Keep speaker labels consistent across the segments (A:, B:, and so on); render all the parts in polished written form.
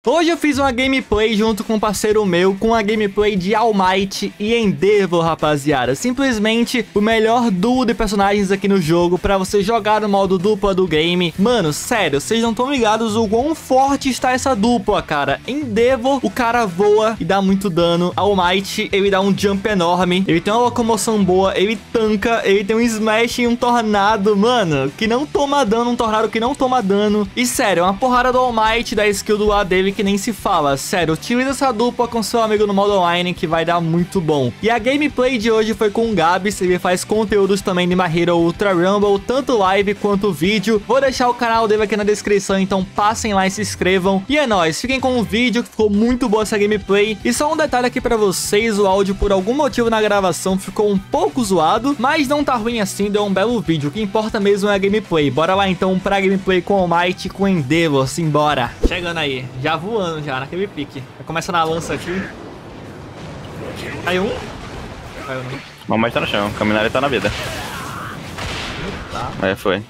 A: Hoje eu fiz uma gameplay junto com um parceiro meu, com a gameplay de All Might e Endeavor, rapaziada. Simplesmente o melhor duo de personagens aqui no jogo pra você jogar no modo dupla do game. Mano, sério, vocês não estão ligados o quão forte está essa dupla, cara. Endeavor, o cara voa e dá muito dano. All Might, ele dá um jump enorme. Ele tem uma locomoção boa, ele tanca, ele tem um smash e um tornado, mano, que não toma dano, um tornado que não toma dano. E sério, uma porrada do All Might, da skill do A dele que nem se fala. Sério, utiliza essa dupla com seu amigo no modo online que vai dar muito bom. E a gameplay de hoje foi com o Gabs. Ele faz conteúdos também de My Hero Ultra Rumble, tanto live quanto vídeo. Vou deixar o canal dele aqui na descrição, então passem lá e se inscrevam. E é nóis, fiquem com o vídeo que ficou muito boa essa gameplay. E só um detalhe aqui pra vocês, o áudio por algum motivo na gravação ficou um pouco zoado, mas não tá ruim assim, deu um belo vídeo. O que importa mesmo é a gameplay. Bora lá então pra gameplay com o All Might e com o Endeavor, simbora. Chegando aí, já voando já, naquele pique. Começa na lança aqui. Caiu um. Caiu não.
B: O All Might tá no chão, o Caminari tá na vida.
A: Tá.
B: Aí foi.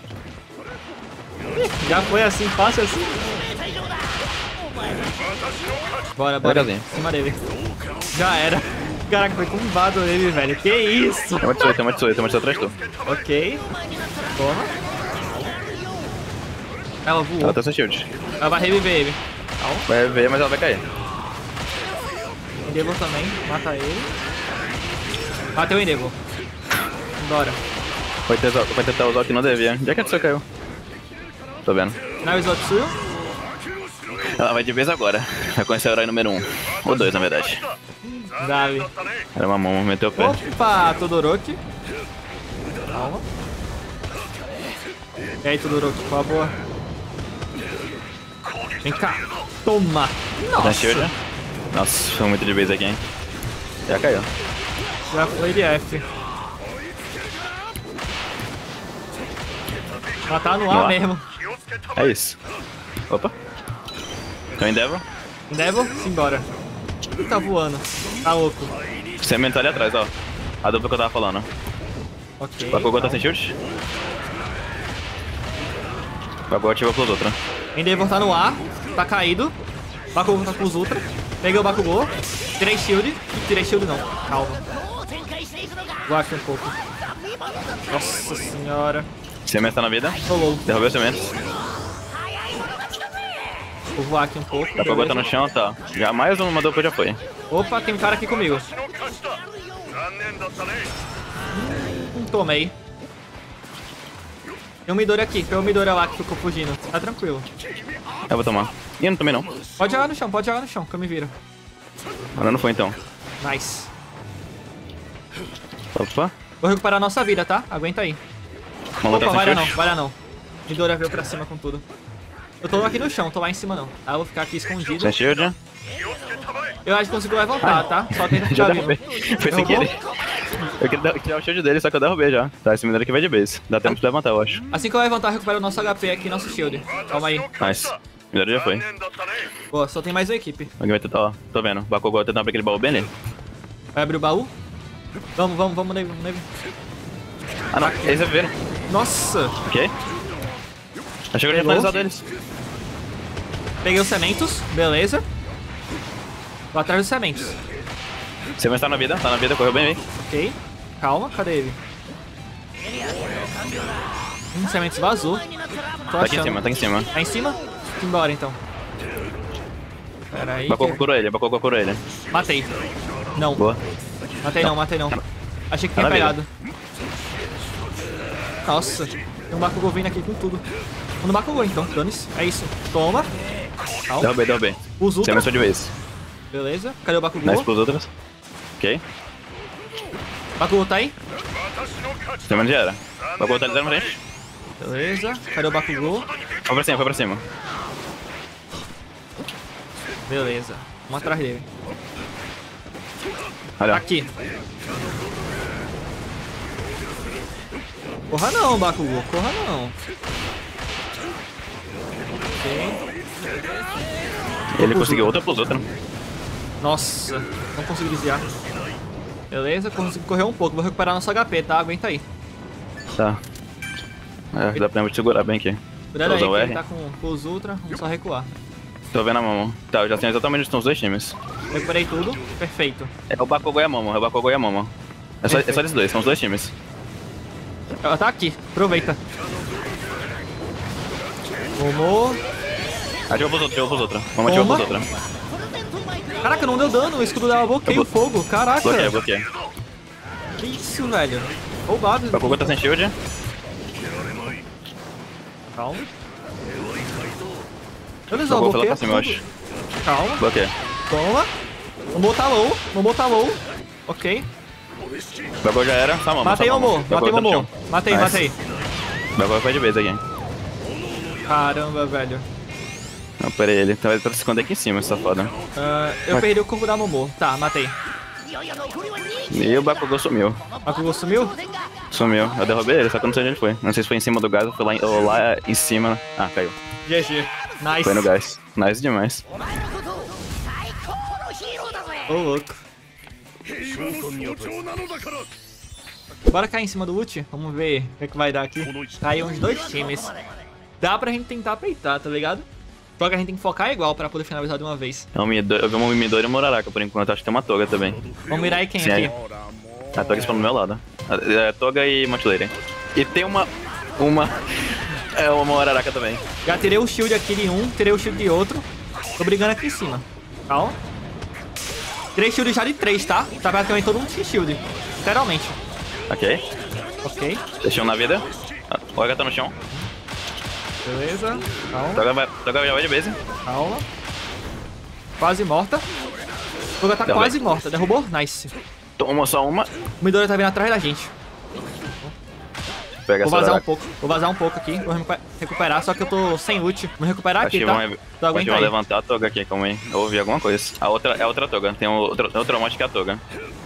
A: Já foi assim, fácil assim. Bora, bora.
B: Devagarzinho.
A: Em cima dele. Já era. Caraca, foi combado ele, velho. Que isso?
B: Tem uma de sua atrás tu.
A: Ok. Toma. Ela voou.
B: Ela tá sem shield.
A: Ela vai reviver ele. Calma.
B: Vai ver, mas ela vai cair.
A: Endeavor também. Mata ele. Bateu o Endeavor. Bora.
B: Vai tentar usar o que não devia. Onde é que a pessoa caiu? Tô vendo.
A: Now is Otsu.
B: Ela vai de vez agora. Vai conhecer o herói número 1. Ou 2, na verdade.
A: Dali.
B: Era uma mão, meteu o pé.
A: Opa, Todoroki. Calma. E aí, Todoroki, por favor. Vem cá. Toma.
B: Tá shield,
A: Nossa.
B: né? Nossa, foi muito de vez aqui, hein? Já caiu.
A: Já foi de F. Matar no ar mesmo.
B: É isso. Opa. Então Endeavor.
A: Endeavor, simbora. Tá voando. Tá louco.
B: Cemento tá ali atrás, ó. A dupla que eu tava falando.
A: Ok.
B: Bakugou tá sem shield? Bakugou ativou pelos outros.
A: Endeavor tá no ar. Tá caído. Bakugou tá com os Ultra. Peguei o Bakugou. Tirei shield. Tirei shield não. Calma. Guache um pouco. Nossa senhora.
B: Cemento tá na vida.
A: Rolou.
B: Derrubei o cemento.
A: Vou voar aqui um pouco.
B: Bakugou tá no chão, tá. Já mais uma dupla já foi.
A: Opa, tem um cara aqui comigo. Tomei. Tem um Midori aqui. Tem um Midori lá que ficou fugindo. Tá tranquilo.
B: Eu vou tomar. Ih, eu não tomei não.
A: Pode jogar no chão, que eu me viro.
B: Agora não foi então.
A: Nice.
B: Opa.
A: Vou recuperar a nossa vida, tá? Aguenta aí.
B: Uma luta
A: Opa, vai
B: sem
A: lá não,
B: shield.
A: vai lá não. Midori veio pra cima com tudo. Eu tô aqui no chão, tô lá em cima não. Tá, eu vou ficar aqui escondido.
B: Sem shield, né?
A: Eu acho que consigo levantar, tá? Só tenta
B: Já
A: ficar vivo.
B: derrubei. Foi sem querer. Eu queria tirar o shield dele, só que eu derrubei já. Tá, esse minério aqui vai de base. Dá tempo de levantar, eu acho.
A: Assim que eu levantar, eu recupero o nosso HP aqui, nosso shield. Calma aí.
B: Nice. Minério já foi.
A: Boa, só tem mais uma equipe.
B: Alguém vai tentar, ó. Tô vendo. Bakugou vai tentar abrir aquele baú bem ali.
A: Vai abrir o baú? Vamos nele,
B: Ah, não. Eles viram.
A: Nossa!
B: Ok. Achei que eu ia finalizar deles.
A: Peguei os sementos, beleza. Tô atrás dos sementos.
B: Cemento tá na vida, correu bem aí.
A: Ok. Calma, cadê ele? Sementos vazou. Tô
B: Tá aqui em
A: achando.
B: cima, tá aqui em cima.
A: Tá em cima? Embora então. Pera aí.
B: Bakugou curou ele.
A: Matei. Não.
B: Boa.
A: Matei não. Achei que
B: Tá
A: tinha
B: na vida.
A: pegado. Nossa. Tem um Bakugou vindo aqui com tudo. Vamos no Bakugou então, dane-se. É isso. Toma. Calma.
B: Derrubei.
A: Os Ultra.
B: Cemento de vez.
A: Beleza. Cadê o Bakugou?
B: Nice pros outros. Ok.
A: Bakugou tá aí?
B: Cemento já era. Bakugou tá ali na frente.
A: Beleza. Cadê o Bakugou?
B: Foi pra cima.
A: Beleza. Vamos atrás dele.
B: Olha.
A: Aqui. Corra não, Bakugou. Corra não. Ok.
B: Ele conseguiu outra pros outros.
A: Nossa. Não consegui desviar. Beleza, consigo correr um pouco. Vou recuperar nosso HP, tá? Aguenta aí.
B: Tá. É, dá pra gente segurar bem aqui.
A: Cuidado aí,
B: Usa o
A: que
B: R.
A: ele tá com os Ultra. Vamos só recuar.
B: Tô vendo a Momo. Tá, eu já tenho exatamente onde estão os dois times.
A: Recuperei tudo. Perfeito.
B: É o Bakugou e a Momo, é o Bakugou e a Momo. É só eles dois, são os dois times.
A: Ela tá aqui. Aproveita. Momô.
B: Ativa pros outros. Momo ativa pros outros.
A: Caraca, não deu dano. O escudo dela bloqueia o fogo. Caraca.
B: Bloqueia.
A: Que isso, velho? Roubado.
B: Bakugou tá sem shield.
A: Calma. Olha só,
B: Jogou pela
A: bloqueia
B: pra cima, eu
A: tudo.
B: acho.
A: Calma.
B: Bloqueia.
A: Toma. Momô tá low. Momô tá low. Ok.
B: Bakugou já era, só a Momo.
A: Matei
B: só a
A: Momô. Matei
B: tá no
A: Momô.
B: chão.
A: Matei,
B: Nice.
A: matei.
B: Bakugou foi de base aqui.
A: Caramba, velho.
B: Não, pera aí, ele tá pra se esconder aqui em cima, esse safado.
A: Eu perdi o corpo da Momô. Tá, matei.
B: E o Bakugou sumiu.
A: Bakugou sumiu?
B: Sumiu. Eu derrubei ele, só que eu não sei onde ele foi. Não sei se foi em cima do gás ou foi lá em cima. Ah, caiu.
A: GG. Nice.
B: Foi no gás. Nice demais.
A: Ô, louco. Bora cair em cima do ult? Vamos ver o que, é que vai dar aqui. Caiu uns dois times. Dá pra gente tentar peitar, tá ligado? Só que a gente tem que focar igual pra poder finalizar de uma vez.
B: É eu vi um Midori e um Muraraka por enquanto. Acho que tem uma Toga também.
A: Vamos mirar aí quem
B: Sim,
A: aqui?
B: A Toga está do meu lado. É Toga e Montileira. E tem uma Muraraka também.
A: Já tirei o shield aqui de um, tirei o shield de outro. Tô brigando aqui em cima. Calma. Tirei shield já de 3, tá? Tá praticamente todo mundo sem shield. Literalmente.
B: Ok.
A: Ok.
B: Deixei um na vida. O H tá no chão.
A: Beleza. Calma.
B: Toga já vai de base.
A: Calma. Quase morta. Toga tá
B: Derrubei.
A: quase morta. Derrubou? Nice.
B: Toma só uma.
A: O Midori tá vindo atrás da gente.
B: Pega
A: Vou
B: essa
A: vazar um
B: Muraraka.
A: pouco. Vou vazar um pouco aqui. Vou recuperar, só que eu tô sem ult. Vou recuperar
B: Acho
A: aqui,
B: que
A: tá?
B: vão,
A: Tu
B: acho que
A: aguenta
B: vão
A: aí.
B: levantar a Toga aqui, calma aí. Eu ouvi alguma coisa. A outra é outra Toga. Tem outro monte que é a Toga.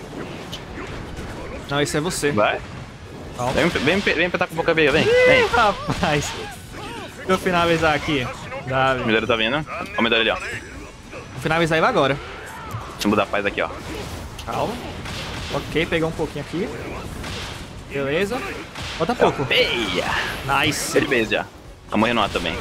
A: Não, esse é você.
B: Vai.
A: Calma.
B: Vem apertar com a boca veia, vem.
A: Ih, rapaz. Deixa eu finalizar aqui. Dá,
B: O Midori tá vindo. Olha o Midori ali, ó.
A: vou finalizar ele agora.
B: Deixa eu mudar a paz aqui, ó.
A: Calma. Ok, pegou um pouquinho aqui. Beleza. Falta pouco.
B: Peia!
A: Nice.
B: Ele fez já. Tá morrendo lá também.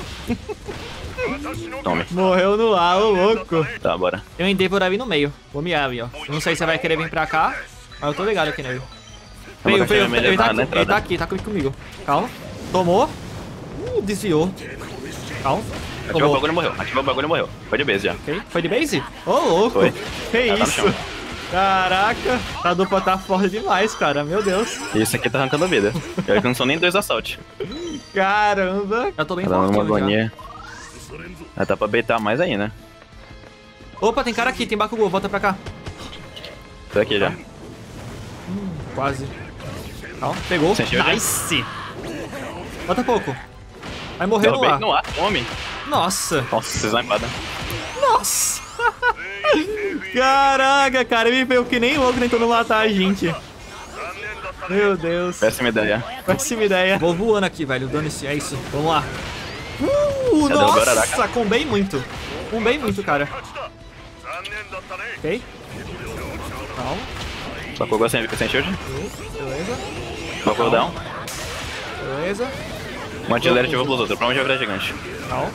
B: Tome.
A: Morreu no ar, ô louco.
B: Tá, bora.
A: Tem um Endeavor ali no meio. Vou miar ali, ó. Eu não sei se você vai querer vir pra cá, mas eu tô ligado aqui nele.
B: vou
A: Veio,
B: deixar
A: veio.
B: ele
A: Ele tá
B: na
A: aqui, ele
B: entrada.
A: tá aqui, tá aqui comigo. Calma. Tomou. Desviou. Calma.
B: Ativou o
A: Tomou.
B: bagulho e morreu. Ativou o bagulho e morreu. Foi de base já.
A: Ok. Foi de base? Ô, louco.
B: Foi.
A: Que
B: Ela tá no
A: isso?
B: chão.
A: Caraca. A dupla tá forte demais, cara. Meu Deus.
B: E esse aqui tá arrancando a vida. Eu acho que não são nem 2 assaltos.
A: Caramba. Já tô bem
B: Tá dando uma
A: fortinho já.
B: agonia. Aí tá pra baitar mais aí, né?
A: Opa, tem cara aqui. Tem Bakugou. Volta pra cá.
B: Tô aqui já.
A: Quase. Calma. Pegou.
B: Sem shield.
A: Nice. Falta pouco. Vai morrer no
B: Derrubei
A: ar.
B: no ar. Homem.
A: Nossa.
B: Nossa, snipada.
A: Nossa. Caraca, cara. Ele veio que nem louco tentando matar a gente. Meu Deus.
B: Péssima ideia.
A: Péssima ideia. Vou voando aqui, velho. Dane-se. É isso. Vamos lá.
B: Cadê o
A: Nossa.
B: Goraraka?
A: Combei muito. Combei muito, cara. Ok. Calma.
B: Bakugou sem shield.
A: Beleza.
B: Bakugou down.
A: Beleza.
B: Mantileira ativou pelos outros. Pra onde vai virar gigante?
A: Calma.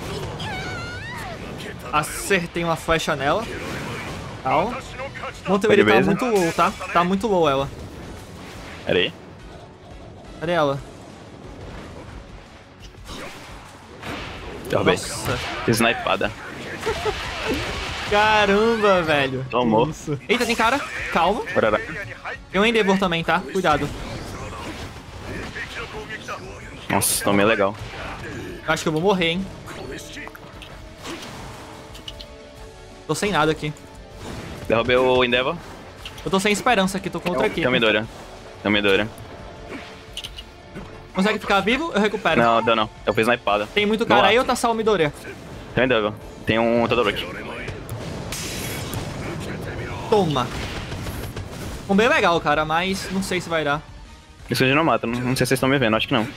A: Acertei uma flecha nela. Calma. Montevideo tá
B: base.
A: muito low, tá? Tá muito low ela.
B: Pera aí.
A: Cadê ela?
B: Derrubei.
A: Nossa.
B: Snipada.
A: Caramba, velho.
B: Tomou.
A: Que isso? Eita, tem cara. Calma.
B: Bora.
A: Tem um Endeavor também, tá? Cuidado.
B: Nossa, tomei legal.
A: Acho que eu vou morrer, hein? Tô sem nada aqui.
B: Derrubei o Endeavor.
A: Eu tô sem esperança aqui, tô com outra equipe.
B: Tem o Midori. Tem o Midori.
A: Consegue ficar vivo? Eu recupero.
B: Não, deu não. Eu fiz snipada.
A: Tem muito
B: Vamos
A: cara
B: lá.
A: aí ou tá só o Midori?
B: Tem o Endeavor. Tem um Todoroki.
A: Toma. Um bem legal, cara, mas não sei se vai dar.
B: Isso eu não mato. Não sei se vocês estão me vendo. Acho que não.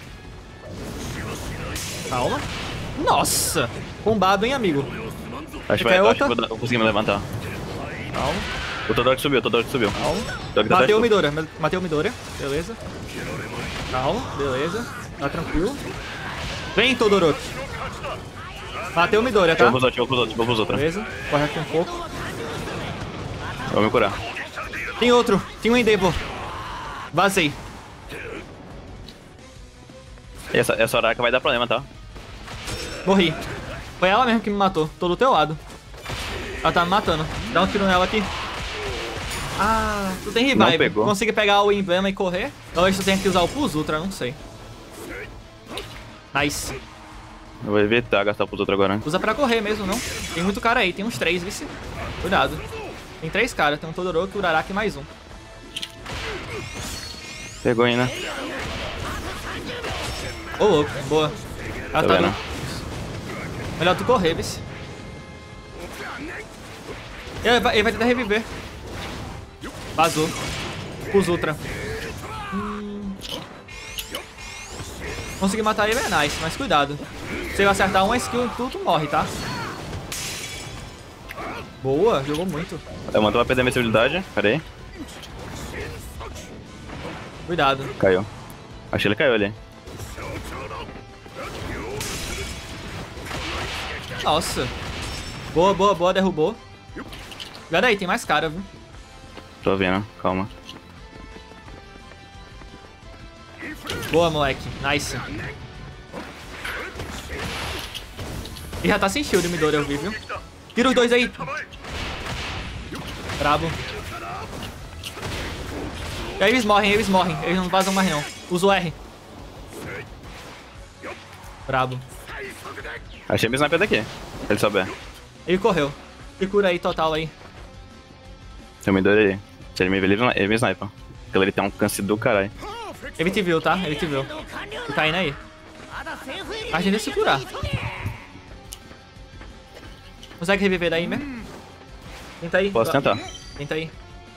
A: Calma. Nossa. Combado, hein, amigo?
B: Acho que
A: Quer
B: vai. Acho
A: outra?
B: que vou conseguir me levantar.
A: Calma.
B: O Todoroki subiu. O Todoroki subiu.
A: Calma.
B: Todoroki tá
A: Matei o
B: atrás de tu.
A: Midori. Matei o Midori. Beleza. Calma. Beleza. Tá tranquilo. Vem, Todoroki. Matei o Midoriya, tá?
B: Vou pros outros.
A: Beleza. Corre aqui um pouco.
B: Vou me curar.
A: Tem outro. Tem um Endeavor. Vazei.
B: Essa Soraka vai dar problema, tá?
A: Morri. Foi ela mesmo que me matou. Tô do teu lado. Ela tá me matando. Dá um tiro nela aqui. Ah, tu tem revive.
B: Não pegou.
A: Consegui pegar o emblema e correr? Talvez tu tenha que usar o Pulse Ultra, não sei. Nice.
B: Eu vou evitar gastar pros outros agora.
A: Usa pra correr mesmo, não? Tem muito cara aí, tem uns 3, vice. Cuidado. Tem 3 caras, tem um Todoroki, o Uraraka e mais um.
B: Pegou ainda.
A: Ô, louco, boa. Ela tá
B: vendo?
A: no... Melhor tu correr, vice. Ele vai tentar reviver. Vazou. Pulse Ultra. Consegui matar ele, é nice, mas cuidado. Se eu acertar uma skill, tu morre, tá? Boa, jogou muito.
B: O Manto vai perder a invencibilidade. Pera aí.
A: Cuidado.
B: Caiu. Acho que ele caiu ali.
A: Nossa. Boa, boa, boa, derrubou. Cuidado aí, tem mais cara, viu?
B: Tô vendo, calma.
A: Boa, moleque. Nice. E já tá sem shield o Midoriya, eu vi, viu? Tira os dois aí. Brabo. E aí eles morrem, eles morrem. Eles não vazam mais não. Usa o R. Brabo.
B: Achei meu sniper daqui. Se ele souber.
A: Ele correu. E cura aí, total aí.
B: Tem um Midoriya aí. Se ele me ver, ele me sniper. Porque ele tem um alcance do caralho.
A: Ele te viu, tá? Ele te viu. Tu tá indo aí. A gente se curar. Consegue reviver daí mesmo? Tenta aí.
B: Posso tentar.
A: Tenta aí.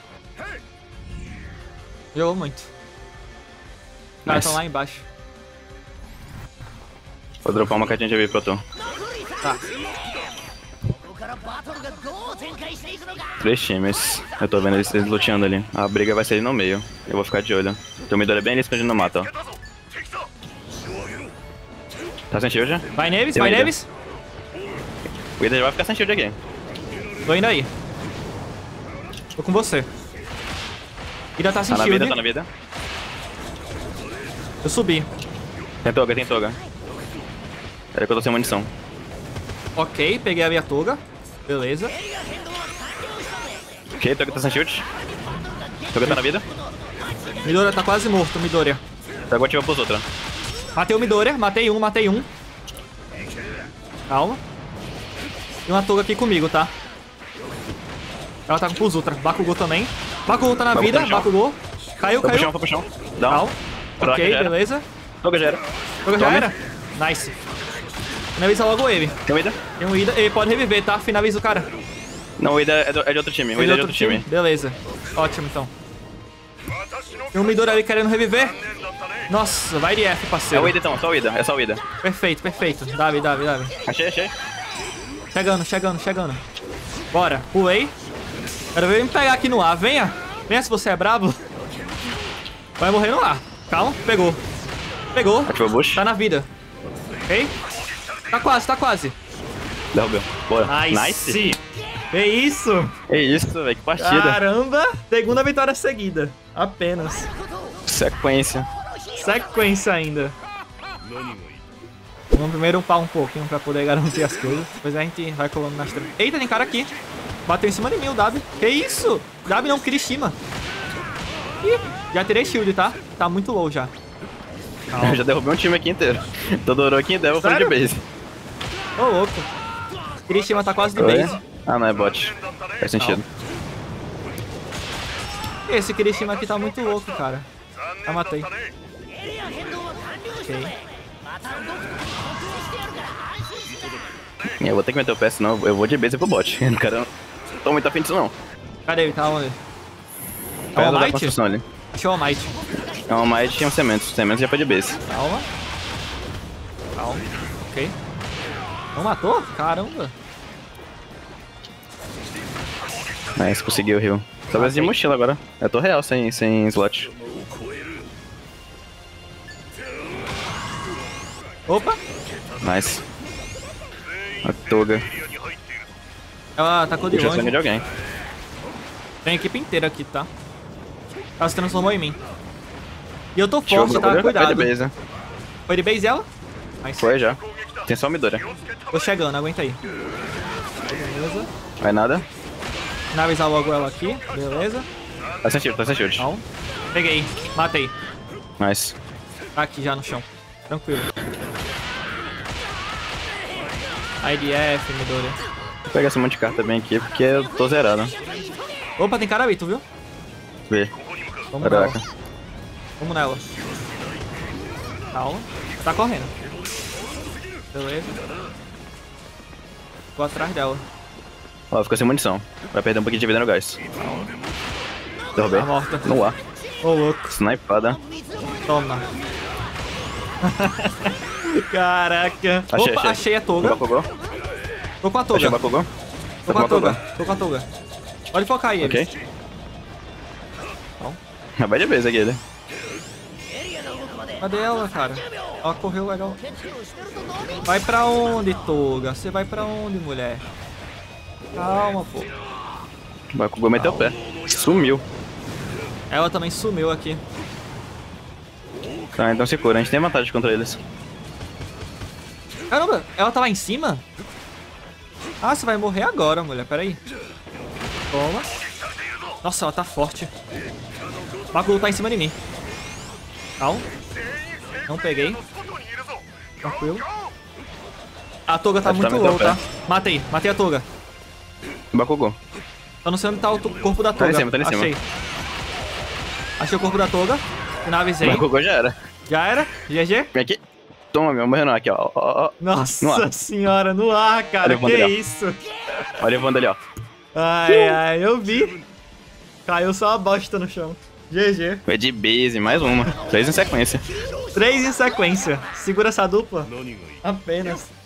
A: Jogou muito. Os caras estão lá embaixo.
B: Vou dropar uma cartinha de vida pra tu.
A: Tá.
B: 3 times. Eu tô vendo eles luteando ali. A briga vai ser ali no meio. Eu vou ficar de olho. Tem um Midoriya bem ali escondido no mato, ó. Tá sem shield?
A: Vai neles,
B: Tem
A: vai
B: um Ida.
A: neles.
B: O Ida já vai ficar sem shield aqui.
A: Tô indo aí. Tô com você. Ida tá sem
B: Tá na
A: shield.
B: vida, tá na vida.
A: Eu subi.
B: Tem toga, tem toga. Pera que eu tô sem munição.
A: Ok, peguei a minha toga. Beleza.
B: Ok, toga tá sem shield. Toga tá na vida.
A: Midoriya tá quase morto, Midoriya.
B: Toga ativa pros outros.
A: Matei o Midoriya, matei um. Calma. Tem uma toga aqui comigo, tá? Ela tá com Pulse Ultra. Bakugou também. Bakugou tá na
B: Bakugou
A: vida,
B: tá no chão.
A: Bakugou. Caiu,
B: Foi
A: caiu.
B: pro chão. Dá um.
A: Calma.
B: Caraca,
A: Ok,
B: já era.
A: beleza.
B: Toga já era.
A: Toga já
B: Tome.
A: era. Nice. Finaliza logo ele.
B: Tem um Ida?
A: Tem um Ida. Ele pode reviver, tá? Finaliza o cara.
B: Não, o Ida é de outro time. O Ida é de outro time.
A: Beleza. Ótimo, então. Tem um Midoriya ali querendo reviver. Nossa, vai de F,
B: É
A: parceiro.
B: o Ida então, só o Ida. É só o Ida.
A: Perfeito, perfeito. Davi.
B: Achei.
A: Chegando. Bora. Pulei. Quero ver ele me pegar aqui no ar. Venha. Venha se você é brabo. Vai morrer no ar. Calma. Pegou.
B: Ativou o bush.
A: Tá na vida. Ok? Tá quase.
B: Derrubou. Bora.
A: Nice. Que isso?
B: É isso, velho. Que partida.
A: Caramba. Segunda vitória seguida. Apenas.
B: Sequência.
A: Sequência ainda. Vamos primeiro upar um pouquinho pra poder garantir as coisas. Depois a gente vai colando nas três. Eita, tem cara aqui. Bateu em cima de mim o Dabi. Que isso? Dabi não, Kirishima. Ih, já tirei shield, tá? Tá muito low já.
B: Eu já derrubei um time aqui inteiro. Todoroki e Devil foram de base.
A: Ô, louco. Kirishima tá quase de
B: Oi?
A: base.
B: Ah, não, é bot. Faz sentido.
A: Esse Kirishima aqui tá muito louco, cara. Já matei. Ok.
B: Eu vou ter que meter o pé, senão eu vou de base pro bot. Cara, não tô muito afim disso não.
A: Cadê ele? Tá onde? É o
B: Perto da
A: Almighty?
B: construção ali.
A: Achei o Almighty.
B: É uma mais tinha um cemento. Cemento já foi de base.
A: Calma. Ok. Não matou? Caramba.
B: Nice, conseguiu o heal. Talvez de mochila agora. Eu tô real sem slot.
A: Opa.
B: Nice. A Toga.
A: Ela atacou de
B: Puxa sangue
A: longe.
B: de alguém.
A: Tem a equipe inteira aqui, tá? Ela se transformou em mim. E eu tô
B: Show,
A: forte, tá?
B: Foi de
A: Cuidado.
B: base.
A: Foi de base ela? Mas
B: Foi já. Tem só Midora.
A: tô chegando, aguenta aí. Beleza.
B: Vai nada.
A: Finalizar logo ela aqui. Beleza.
B: Tá sem shield, tá sem shield.
A: Não. Peguei. Matei.
B: Nice.
A: Tá aqui já no chão. Tranquilo. IDF, Midori.
B: Vou pegar esse monte de carta bem aqui, porque eu tô zerado.
A: Opa, tem Karabito, viu?
B: Vê.
A: Vamos nela.
B: Caraca.
A: Vamos nela. Calma. Tá correndo. Beleza. Vou atrás dela.
B: Ó, ficou sem munição. Vai perder um pouquinho de vida no gás. Derrubei.
A: Tá morta.
B: No ar.
A: Ô, louco.
B: Snipada.
A: Toma. Caraca.
B: Achei,
A: Opa,
B: achei.
A: achei a Toga.
B: Bakugou.
A: Tô com a
B: Achei
A: Toga.
B: o Bakugou.
A: Tô com a Toga. Tô com a Toga. Pode focar aí,
B: Ok.
A: eles.
B: Vai de base aqui ele.
A: Cadê ela, cara? Ela correu legal. Vai pra onde, Toga? Você vai pra onde, mulher? Calma, pô.
B: O Bakugou meteu o pé. Sumiu.
A: Ela também sumiu aqui.
B: Tá, então se cura. A gente tem vantagem contra eles.
A: Caramba, ela tá lá em cima? Ah, você vai morrer agora, mulher. Pera aí. Toma. Nossa, ela tá forte. O Bakugou tá em cima de mim. Calma. Não peguei. Tranquilo. A Toga tá
B: Acho que
A: muito
B: tá
A: low,
B: metendo
A: tá? Matei. Matei a Toga.
B: Bakugou.
A: Eu não sei onde tá o corpo da
B: Tá
A: Toga.
B: em cima, tá em cima.
A: Achei. Achei o corpo da Toga. Finalizei.
B: Bakugou já era.
A: Já era? GG?
B: Vem aqui. Toma, meu. Morreu não. Aqui, ó. Ó, ó.
A: Nossa
B: No ar.
A: senhora, no ar, cara.
B: Olha o
A: Que
B: Wanderel.
A: isso?
B: Olha o Wanda ali, ó.
A: Ai, ai, eu vi. Caiu só uma bosta no chão. GG.
B: Foi de base, mais uma. 3 em sequência.
A: 3 em sequência. Segura essa dupla. Apenas.